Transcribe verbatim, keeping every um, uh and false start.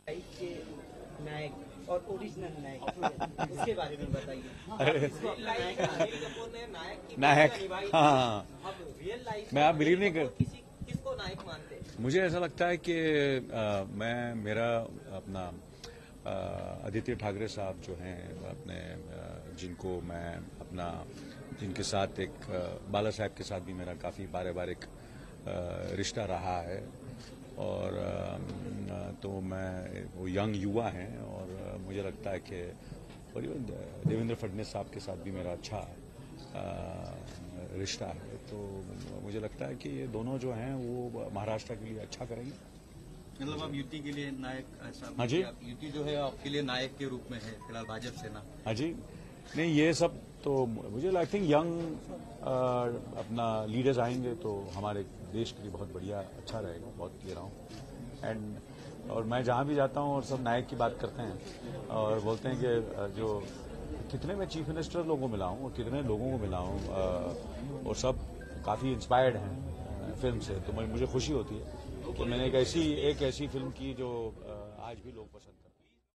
के नायक और ओरिजिनल नायक उसके बारे में बताइए। नायक हाँ, अब रियल लाइफ मैं आप बिलीव नहीं कर किसी किसको नायक मानते हैं? मुझे ऐसा लगता है कि आ, मैं मेरा अपना आ, आदित्य ठाकरे साहब जो हैं अपने आ, जिनको मैं अपना जिनके साथ एक आ, बाला साहब के साथ भी मेरा काफ़ी पारिवारिक रिश्ता रहा है और आ, तो मैं वो यंग युवा हैं और आ, मुझे लगता है कि और देवेंद्र फडणवीस साहब के साथ भी मेरा अच्छा आ, रिश्ता है। तो मुझे लगता है कि ये दोनों जो हैं वो महाराष्ट्र के लिए अच्छा करेंगे। मतलब आप यूटी के लिए नायक ऐसा? हाँ जी, यूटी जो है आपके लिए नायक के रूप में है फिलहाल भाजपा सेना। हाँ जी, नहीं ये सब तो मुझे आई थिंक यंग अपना लीडर्स आएंगे तो हमारे देश के लिए बहुत बढ़िया अच्छा रहेगा, बहुत कह रहा हूँ। एंड और मैं जहाँ भी जाता हूँ और सब नायक की बात करते हैं और बोलते हैं कि जो कितने मैं चीफ मिनिस्टर लोगों को मिला हूँ और कितने लोगों को मिला हूँ और सब काफ़ी इंस्पायर्ड हैं फिल्म से, तो मुझे खुशी होती है कि मैंने एक ऐसी एक ऐसी फिल्म की जो आज भी लोग पसंद करते हैं।